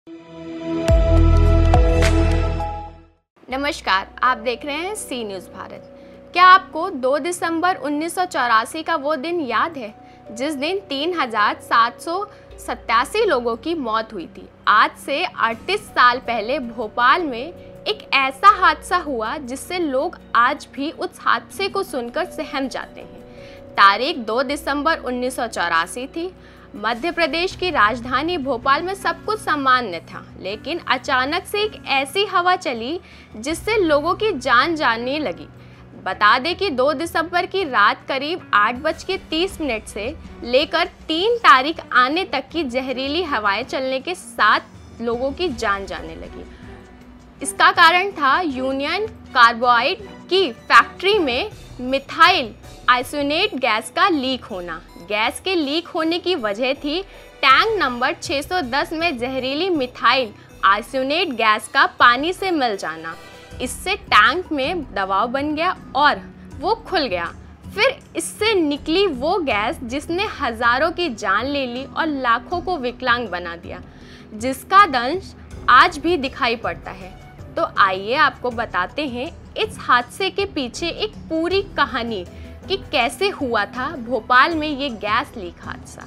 नमस्कार, आप देख रहे हैं सी न्यूज़ भारत। क्या आपको 2 दिसंबर 1984 का वो दिन याद है जिस दिन 3787 लोगों की मौत हुई थी? आज से 38 साल पहले भोपाल में एक ऐसा हादसा हुआ जिससे लोग आज भी उस हादसे को सुनकर सहम जाते हैं। तारीख 2 दिसंबर 1984 थी। मध्य प्रदेश की राजधानी भोपाल में सब कुछ सामान्य था, लेकिन अचानक से एक ऐसी हवा चली जिससे लोगों की जान जाने लगी। बता दें कि 2 दिसंबर की रात करीब 8:30 से लेकर 3 तारीख आने तक की जहरीली हवाएं चलने के साथ लोगों की जान जाने लगी। इसका कारण था यूनियन कार्बाइड की फैक्ट्री में मिथाइल आइसोनेट गैस का लीक होना। गैस के लीक होने की वजह थी टैंक नंबर 610 में जहरीली मिथाइल आइसोनेट गैस का पानी से मिल जाना। इससे टैंक में दबाव बन गया और वो खुल गया। फिर इससे निकली वो गैस जिसने हजारों की जान ले ली और लाखों को विकलांग बना दिया, जिसका दंश आज भी दिखाई पड़ता है। तो आइए आपको बताते हैं इस हादसे के पीछे एक पूरी कहानी कि कैसे हुआ था भोपाल में ये गैस लीक हादसा।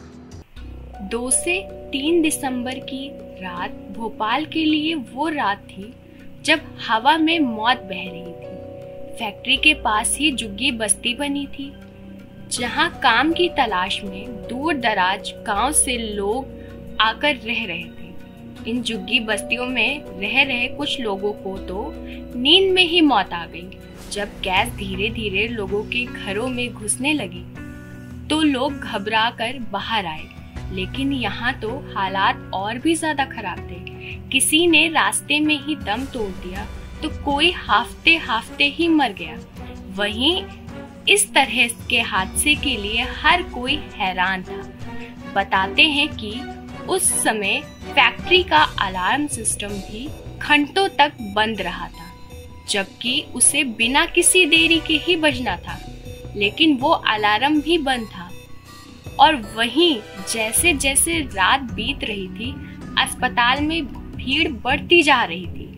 2 से 3 दिसंबर की रात भोपाल के लिए वो रात थी जब हवा में मौत बह रही थी। फैक्ट्री के पास ही झुग्गी बस्ती बनी थी, जहां काम की तलाश में दूर दराज गांव से लोग आकर रह रहे थे। इन झुग्गी बस्तियों में रह रहे कुछ लोगों को तो नींद में ही मौत आ गई। जब गैस धीरे धीरे लोगों के घरों में घुसने लगी तो लोग घबरा कर बाहर आए, लेकिन यहाँ तो हालात और भी ज्यादा खराब थे। किसी ने रास्ते में ही दम तोड़ दिया तो कोई हाफते हाफते ही मर गया। वहीं इस तरह के हादसे के लिए हर कोई हैरान था। बताते हैं कि उस समय फैक्ट्री का अलार्म सिस्टम भी घंटों तक बंद रहा था, जबकि उसे बिना किसी देरी के ही बजना था, लेकिन वो अलार्म भी बंद था। और वहीं जैसे जैसे रात बीत रही थी, अस्पताल में भीड़ बढ़ती जा रही थी,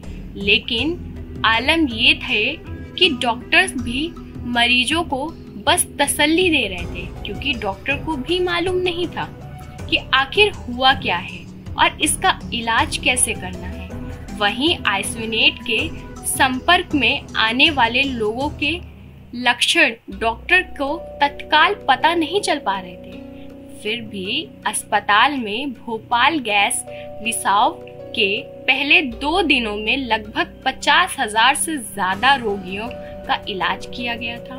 लेकिन आलम ये थे कि डॉक्टर्स भी मरीजों को बस तसल्ली दे रहे थे, क्योंकि डॉक्टर को भी मालूम नहीं था कि आखिर हुआ क्या है और इसका इलाज कैसे करना है। वहीं आइसोनेट के संपर्क में आने वाले लोगों के लक्षण डॉक्टर को तत्काल पता नहीं चल पा रहे थे। फिर भी अस्पताल में भोपाल गैस रिसाव के पहले 2 दिनों में लगभग 50,000 से ज्यादा रोगियों का इलाज किया गया था।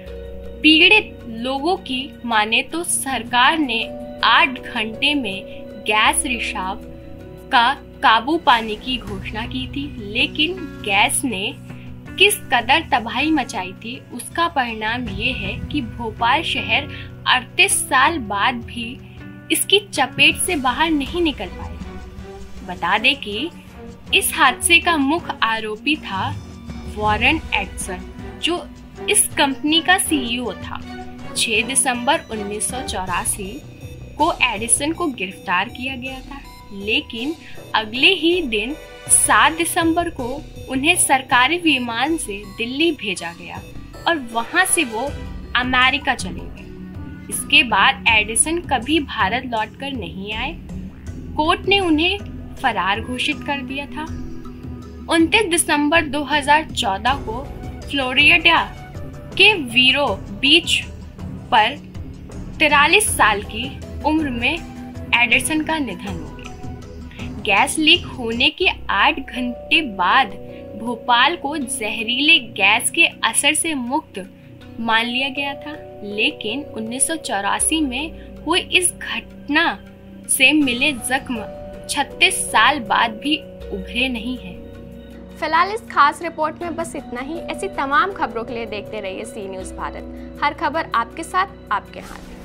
पीड़ित लोगों की माने तो सरकार ने 8 घंटे में गैस रिसाव का काबू पाने की घोषणा की थी, लेकिन गैस ने किस कदर तबाही मचाई थी उसका परिणाम ये है कि भोपाल शहर 38 साल बाद भी इसकी चपेट से बाहर नहीं निकल पाया। बता दें कि इस हादसे का मुख्य आरोपी था वॉरेन एडिसन, जो इस कंपनी का सीईओ था। 6 दिसंबर 1984 को एडिसन को गिरफ्तार किया गया था, लेकिन अगले ही दिन 7 दिसंबर को उन्हें सरकारी विमान से दिल्ली भेजा गया और वहां से वो अमेरिका चले गए। इसके बाद एडिसन कभी भारत लौटकर नहीं आए। कोर्ट ने उन्हें फरार घोषित कर दिया था। 29 दिसंबर 2014 को फ्लोरिडा के वीरो बीच पर 43 साल की उम्र में एडिसन का निधन हो गया। गैस लीक होने के 8 घंटे बाद भोपाल को जहरीले गैस के असर से मुक्त मान लिया गया था, लेकिन 1984 में हुई इस घटना से मिले जख्म 36 साल बाद भी उभरे नहीं हैं। फिलहाल इस खास रिपोर्ट में बस इतना ही। ऐसी तमाम खबरों के लिए देखते रहिए सी न्यूज़ भारत। हर खबर आपके साथ, आपके हाथ।